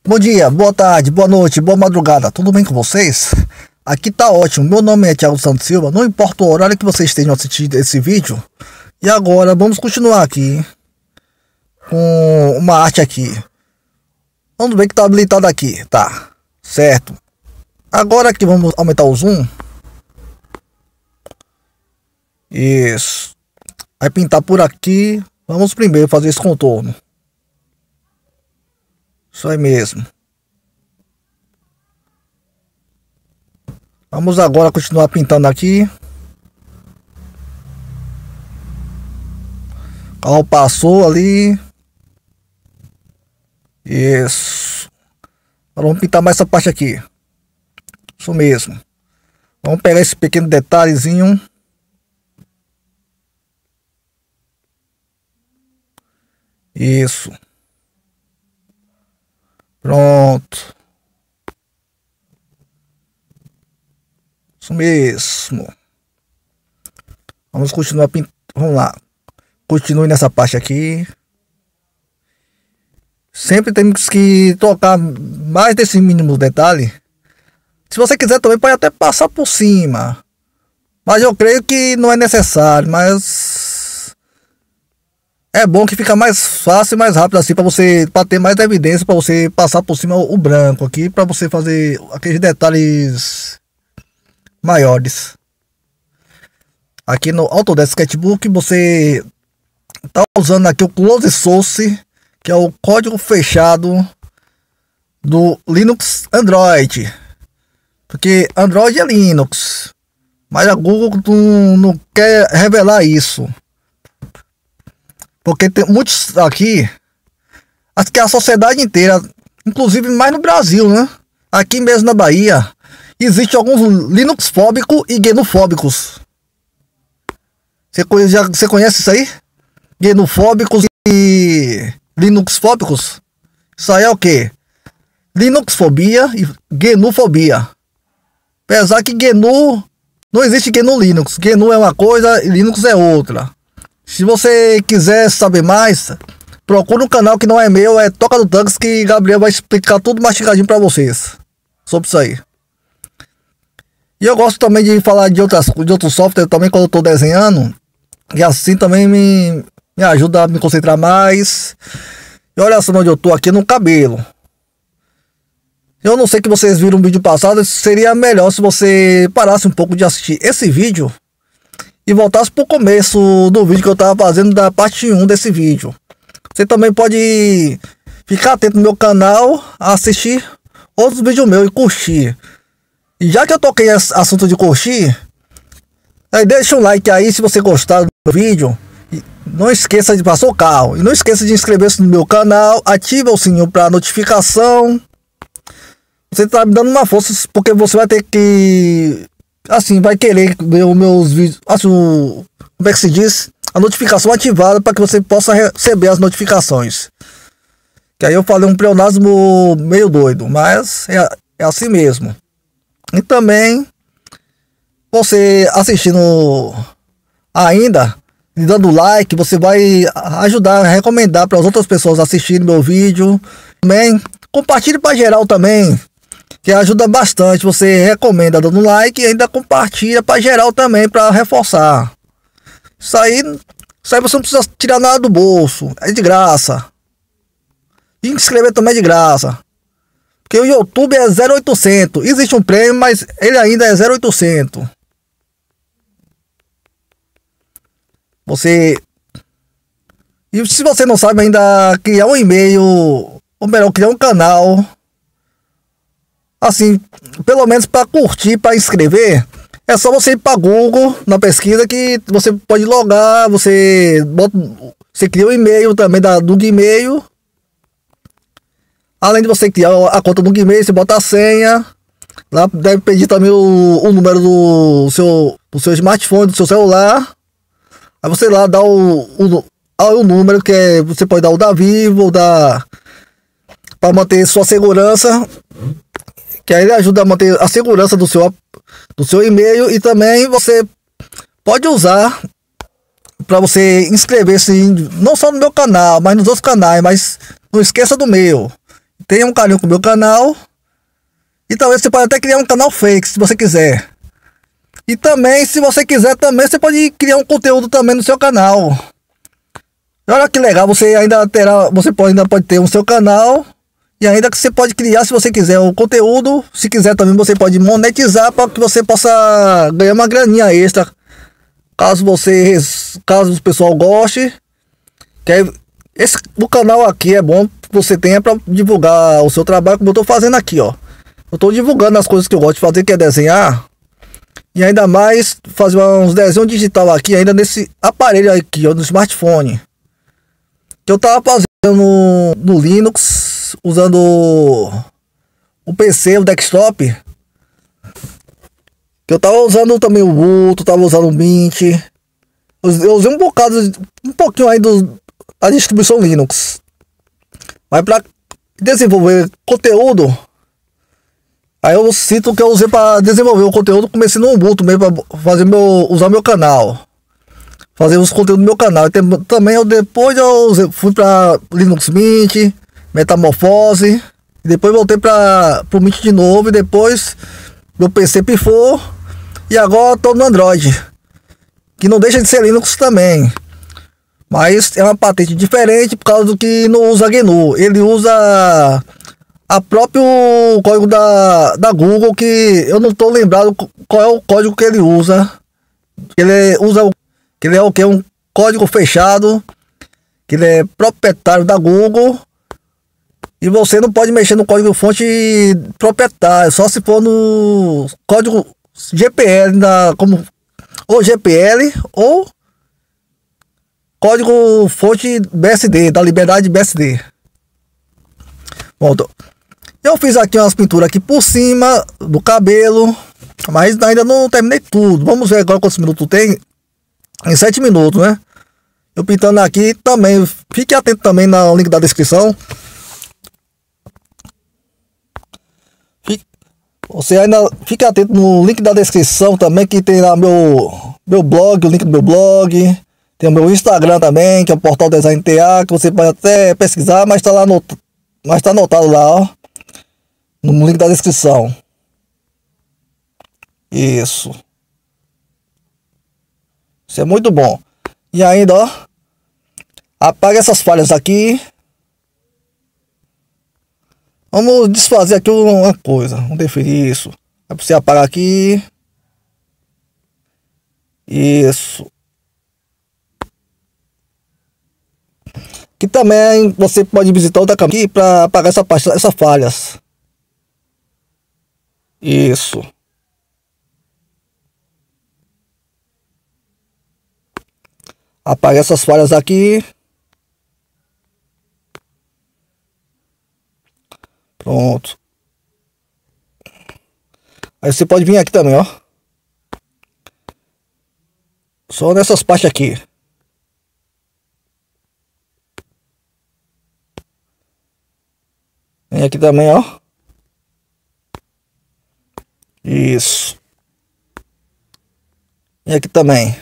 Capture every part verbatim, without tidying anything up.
Bom dia, boa tarde, boa noite, boa madrugada, tudo bem com vocês? Aqui tá ótimo, meu nome é Thiago Santos Silva, não importa o horário que vocês estejam assistindo esse vídeo. E agora vamos continuar aqui com uma arte aqui. Vamos ver que tá habilitado aqui, tá, certo. Agora aqui vamos aumentar o zoom. Isso. Vai pintar por aqui, vamos primeiro fazer esse contorno. Isso aí mesmo. Vamos agora continuar pintando aqui. O carro passou ali. Isso. Agora vamos pintar mais essa parte aqui. Isso mesmo. Vamos pegar esse pequeno detalhezinho. Isso. Pronto. Isso mesmo. Vamos continuar pintando. Vamos lá. Continue nessa parte aqui. Sempre temos que tocar mais desse mínimo detalhe. Se você quiser também pode até passar por cima. Mas eu creio que não é necessário. Mas é bom que fica mais fácil e mais rápido assim para você, para ter mais evidência, para você passar por cima o branco aqui, para você fazer aqueles detalhes maiores. Aqui no Autodesk Sketchbook você tá usando aqui o Close Source, que é o código fechado do Linux Android, porque Android é Linux, mas a Google não, não quer revelar isso. Porque tem muitos aqui, acho que a sociedade inteira, inclusive mais no Brasil, né? Aqui mesmo na Bahia, existe alguns Linux fóbicos e genufóbicos. Você conhece, já, você conhece isso aí? Genufóbicos e Linux fóbicos? Isso aí é o que? Linuxfobia e genufobia. Apesar que GNU, não existe GNU Linux. GNU é uma coisa e Linux é outra. Se você quiser saber mais, procure um canal que não é meu, é Toca do Tanques, que Gabriel vai explicar tudo mastigadinho para vocês sobre isso aí. E eu gosto também de falar de, outras, de outros softwares também quando eu estou desenhando, e assim também me, me ajuda a me concentrar mais. E olha só onde eu estou aqui no cabelo. Eu não sei que vocês viram um vídeo passado, seria melhor se você parasse um pouco de assistir esse vídeo e voltasse para o começo do vídeo que eu estava fazendo, da parte um desse vídeo. Você também pode ficar atento no meu canal, assistir outros vídeos meus e curtir. E já que eu toquei esse assunto de curtir, aí deixa um like aí se você gostar do vídeo. E não esqueça de passar o carro. E não esqueça de inscrever-se no meu canal, ativa o sininho para notificação. Você está me dando uma força, porque você vai ter que... assim, vai querer ver os meus vídeos, assim, o, como é que se diz? A notificação ativada para que você possa receber as notificações. Que aí eu falei um pleonasmo meio doido, mas é, é assim mesmo. E também, você assistindo ainda, e dando like, você vai ajudar a recomendar para as outras pessoas assistirem meu vídeo. Também, compartilhe para geral também, que ajuda bastante. Você recomenda dando like e ainda compartilha para geral também, para reforçar. Isso aí, isso aí você não precisa tirar nada do bolso, é de graça. E inscrever também é de graça. Porque o YouTube é zero oitocentos. Existe um prêmio, mas ele ainda é zero oitocentos. Você... E se você não sabe ainda criar um e-mail, ou melhor, criar um canal, assim, pelo menos para curtir, para inscrever, é só você ir para Google na pesquisa, que você pode logar, você bota, você cria um e-mail também da, do Gmail. Além de você criar a conta do Gmail, você bota a senha. Lá deve pedir também o, o número do seu, do seu smartphone, do seu celular. Aí você lá dá o, o, o número, que é, você pode dar o da Vivo, ou da... para manter sua segurança. Que aí ele ajuda a manter a segurança do seu, do seu e-mail. E também você pode usar para você inscrever-se não só no meu canal, mas nos outros canais. Mas não esqueça do meu. tenha um carinho com o meu canal. E talvez você pode até criar um canal fake, se você quiser. E também, se você quiser também, você pode criar um conteúdo também no seu canal. Olha que legal, você ainda terá, você pode, ainda pode ter um seu canal. E ainda que você pode criar, se você quiser, o conteúdo. Se quiser também, você pode monetizar para que você possa ganhar uma graninha extra. Caso você, caso o pessoal goste. Que aí, esse, o canal aqui é bom que você tenha para divulgar o seu trabalho, como eu estou fazendo aqui, ó. Eu estou divulgando as coisas que eu gosto de fazer, que é desenhar. E ainda mais fazer uns desenhos digital aqui, ainda nesse aparelho aqui, ó, no smartphone. Que eu tava fazendo no, no Linux, usando o P C, o desktop. Que eu tava usando também o Ubuntu, tava usando o Mint. Eu usei um bocado, um pouquinho aí do, da distribuição Linux. Mas para desenvolver conteúdo, aí eu sinto que eu usei para desenvolver o conteúdo, comecei no Ubuntu mesmo, para fazer meu, usar meu canal. Fazer os conteúdos do meu canal. E também eu depois eu usei, fui para Linux Mint, Metamorfose. E depois voltei para o Mint de novo. E depois meu P C pifou. E agora estou no Android, que não deixa de ser Linux também. Mas é uma patente diferente por causa do que não usa G N U. Ele usa a próprio código da, da Google, que eu não estou lembrado qual é o código que ele usa. Ele usa o que ele é o que? Um código fechado, que ele é proprietário da Google. E você não pode mexer no código fonte proprietário, só se for no código G P L, na, como, ou G P L, ou código fonte B S D, da liberdade B S D. Bom, eu fiz aqui umas pinturas aqui por cima do cabelo, mas ainda não terminei tudo. Vamos ver agora quantos minutos tem. Em sete minutos, né? Eu pintando aqui também. Fique atento também no link da descrição. Fique, você ainda fique atento no link da descrição também, que tem lá meu, meu blog, o link do meu blog. Tem o meu Instagram também, que é o Portal Design T A, que você pode até pesquisar, mas tá lá no, mas tá anotado lá, ó. No link da descrição. Isso. Isso é muito bom. E ainda, ó, apaga essas falhas aqui. Vamos desfazer aqui uma coisa. Vamos definir isso. É para você apagar aqui. Isso. Aqui também você pode visitar outra câmera aqui para apagar essa parte, essas falhas. Isso. Apague essas falhas aqui. Pronto. Aí você pode vir aqui também, ó. Só nessas partes aqui. Vem aqui também, ó. Isso. E aqui também.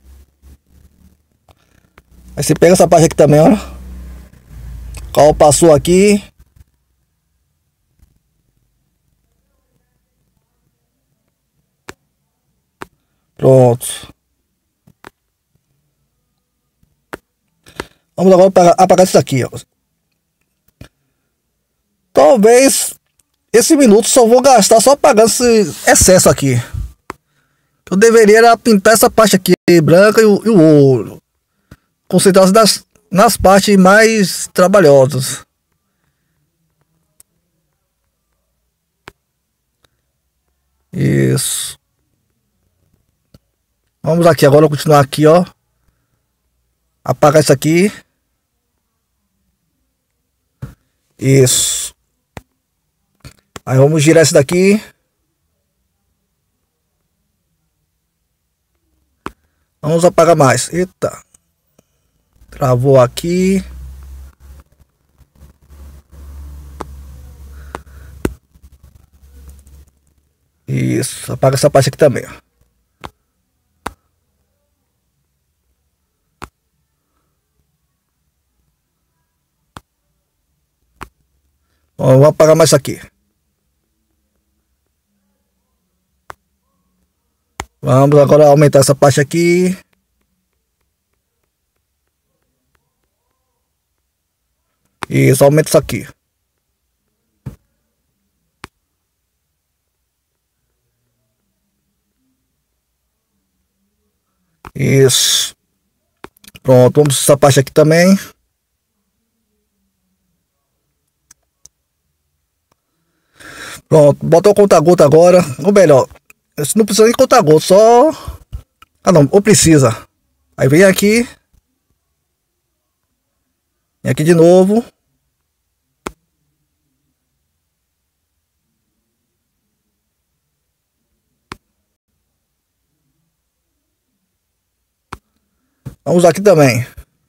Aí você pega essa parte aqui também, ó. O carro passou aqui. Pronto. Vamos agora apagar, apagar isso aqui, ó. Talvez esse minuto só vou gastar só apagando esse excesso aqui. Eu deveria era pintar essa parte aqui branca e o, e o ouro. Concentrar-se nas, nas partes mais trabalhosas. Isso. Vamos aqui agora, continuar aqui, ó. Apagar isso aqui. Isso. Aí vamos girar esse daqui. Vamos apagar mais. Eita. Travou aqui. Isso. Apaga essa parte aqui também, ó. Ó, vou apagar mais isso aqui. Vamos agora aumentar essa parte aqui. Isso, aumenta isso aqui. Isso. Pronto, vamos essa parte aqui também. Pronto, bota o conta-gota agora. Ou melhor, não precisa nem conta-gota, só... Ah não, ou precisa. Aí vem aqui. Vem aqui de novo. Vamos usar aqui também.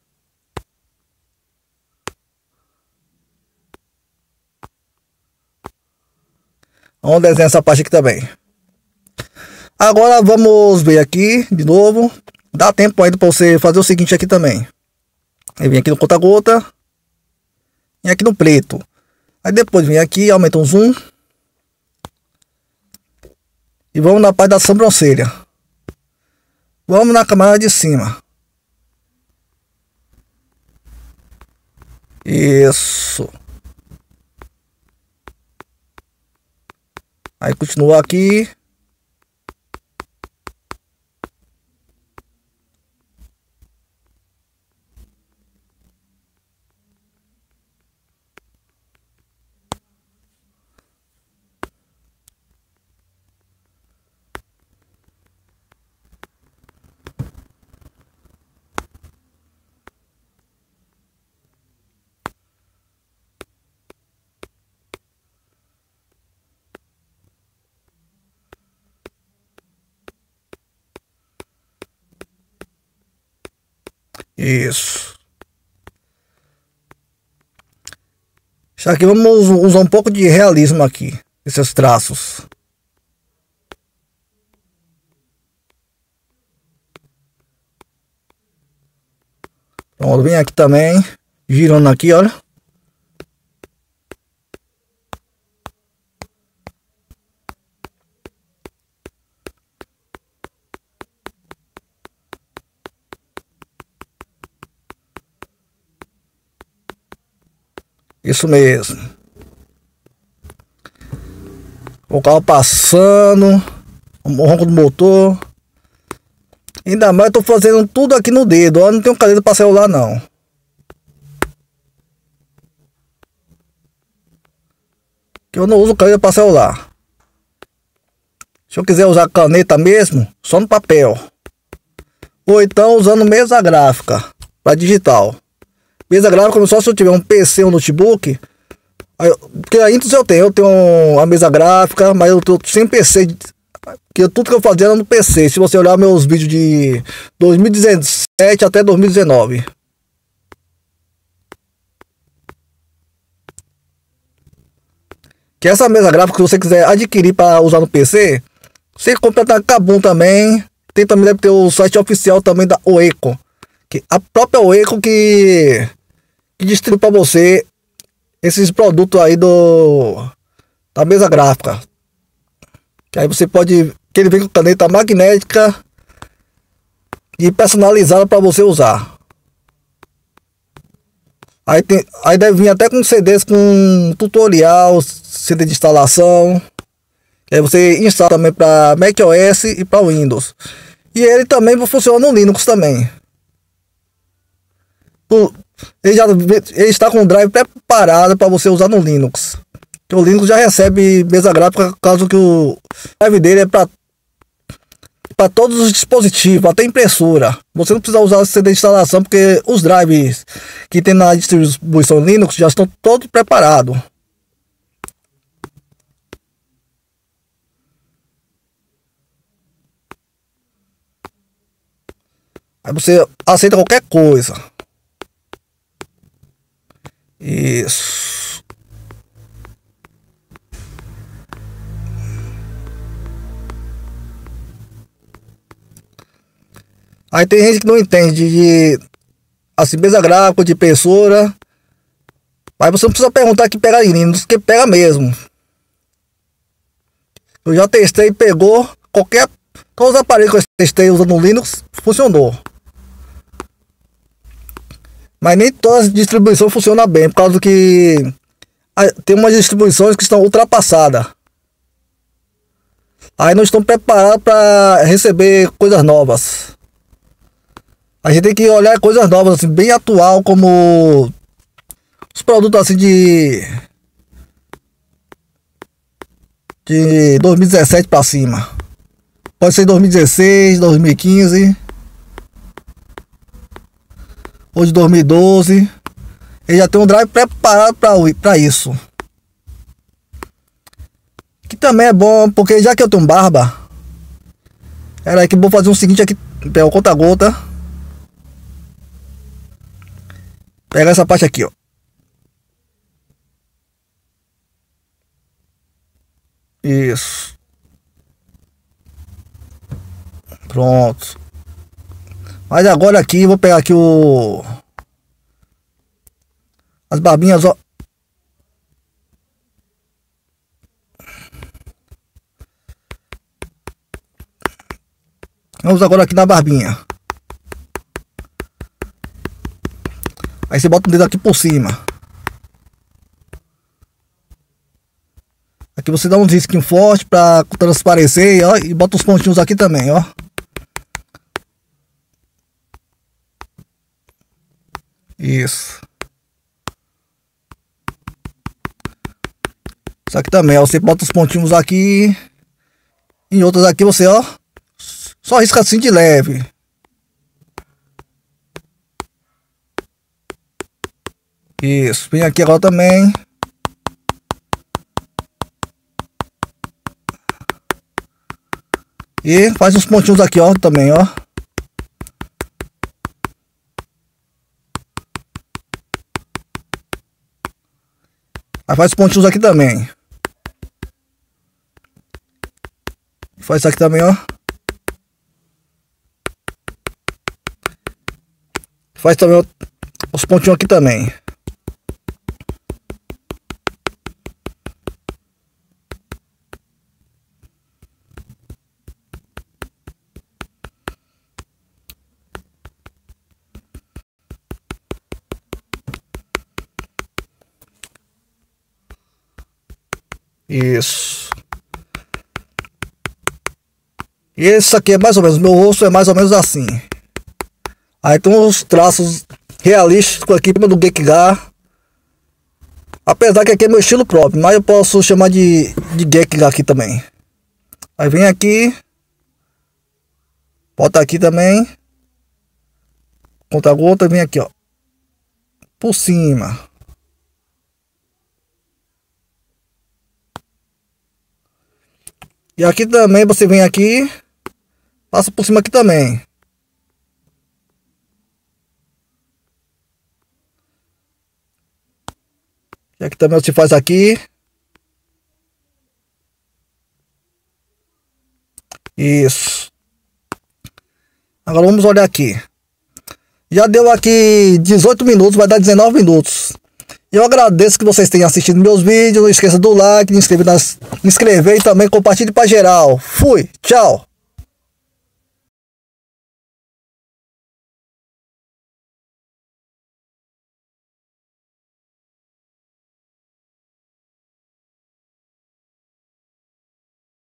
Vamos desenhar essa parte aqui também. Agora vamos ver aqui de novo. Dá tempo ainda para você fazer o seguinte aqui também. Aí vem aqui no conta-gota. Vem aqui no preto. Aí depois vem aqui, aumenta o zoom. E vamos na parte da sobrancelha. Vamos na camada de cima. Isso. Aí continua aqui. Isso. Já aqui vamos usar um pouco de realismo aqui, esses traços. Pronto, vem aqui também, girando aqui, olha. Isso mesmo. O carro passando, o ronco do motor. Ainda mais eu tô fazendo tudo aqui no dedo, ó, não tenho caneta para celular não. Que eu não uso caneta para celular. Se eu quiser usar caneta mesmo, só no papel. Ou então usando mesa gráfica para digital. Mesa gráfica só se eu tiver um P C ou um notebook. Aí, porque a Intel eu tenho, eu tenho a mesa gráfica, mas eu tô sem P C. Que tudo que eu fazia era no P C. Se você olhar meus vídeos de dois mil e dezessete até dois mil e dezenove. Que essa mesa gráfica que você quiser adquirir para usar no P C, você compra da Kabum também. Tem também, deve ter o site oficial também da Oeco. Que a própria Oeco que, que distribui para você esses produtos aí do da mesa gráfica. Que aí você pode, que ele vem com caneta magnética e personalizada para você usar. Aí tem, aí deve vir até com C Ds com tutorial, C D de instalação. Que aí você instala também para macOS e para Windows. E ele também funciona no Linux também. Ele, já, ele está com o drive preparado para você usar no Linux. Que o Linux já recebe mesa gráfica, caso que o drive dele é para para todos os dispositivos, até impressora. Você não precisa usar o C D de instalação, porque os drives que tem na distribuição Linux já estão todos preparados. Aí você aceita qualquer coisa. Isso. Aí tem gente que não entende de assim, mesa gráfica, de impressora. Mas você não precisa perguntar que pega em Linux, que pega mesmo. Eu já testei, pegou. Qualquer... Todos os aparelhos que eu testei usando o Linux, funcionou. Mas nem todas as distribuições funcionam bem, por causa que tem umas distribuições que estão ultrapassadas. Aí não estão preparados para receber coisas novas. A gente tem que olhar coisas novas, assim, bem atual, como os produtos assim de de dois mil e dezessete para cima. Pode ser dois mil e dezesseis, dois mil e quinze, ou de dois mil e doze. Ele já tem um drive preparado para isso. Que também é bom, porque já que eu tenho barba, era aí que vou fazer o seguinte aqui, pegar o conta-gota. Pega essa parte aqui, ó. Isso. Pronto. Mas agora aqui, vou pegar aqui o... as barbinhas, ó. Vamos agora aqui na barbinha. Aí você bota o dedo aqui por cima. Aqui você dá um risquinho forte pra transparecer, ó. E bota os pontinhos aqui também, ó. Isso. Isso aqui também, ó. Você bota os pontinhos aqui. E outros aqui você, ó. Só risca assim de leve. Isso, vem aqui agora também. E faz uns pontinhos aqui, ó, também, ó. Aí faz os pontinhos aqui também. Faz isso aqui também, ó. Faz também os pontinhos aqui também. Isso. E esse aqui é mais ou menos, meu rosto é mais ou menos assim. Aí tem uns traços realísticos aqui do Gekiga. Apesar que aqui é meu estilo próprio, mas eu posso chamar de, de Gekiga aqui também. Aí vem aqui. Bota aqui também. Conta-gota, vem aqui, ó. Por cima. E aqui também você vem aqui. Passa por cima aqui também. E aqui também você faz aqui. Isso. Agora vamos olhar aqui. Já deu aqui dezoito minutos, vai dar dezenove minutos. Eu agradeço que vocês tenham assistido meus vídeos. Não esqueça do like, de inscrever, nas, inscrever e também compartilhe para geral. Fui, tchau.